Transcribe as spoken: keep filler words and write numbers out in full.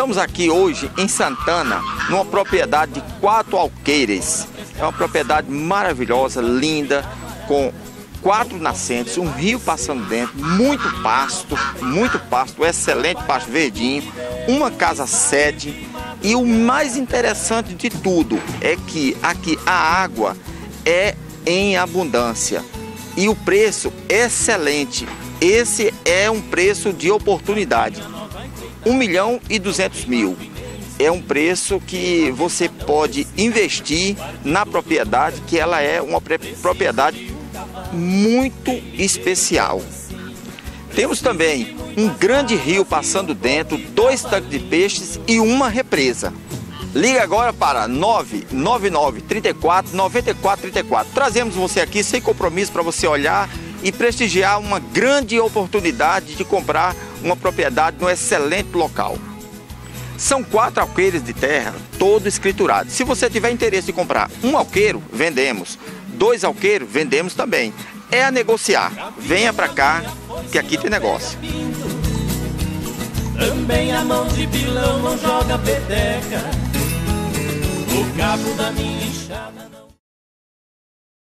Estamos aqui hoje em Santana, numa propriedade de quatro alqueires. É uma propriedade maravilhosa, linda, com quatro nascentes, um rio passando dentro, muito pasto, muito pasto, excelente pasto verdinho, uma casa sede. E o mais interessante de tudo é que aqui a água é em abundância e o preço excelente. Esse é um preço de oportunidade. um milhão e duzentos mil. É um preço que você pode investir na propriedade, que ela é uma propriedade muito especial. Temos também um grande rio passando dentro, dois tanques de peixes e uma represa. Liga agora para nove nove nove, três quatro, nove quatro três quatro. Trazemos você aqui sem compromisso para você olhar e prestigiar uma grande oportunidade de comprar uma propriedade num excelente local. São quatro alqueires de terra, todo escriturado. Se você tiver interesse em comprar um alqueiro, vendemos. Dois alqueiros, vendemos também. É a negociar. Venha para cá, que aqui tem negócio. Também a mão de pilão não joga peteca. O cabo da minha enxada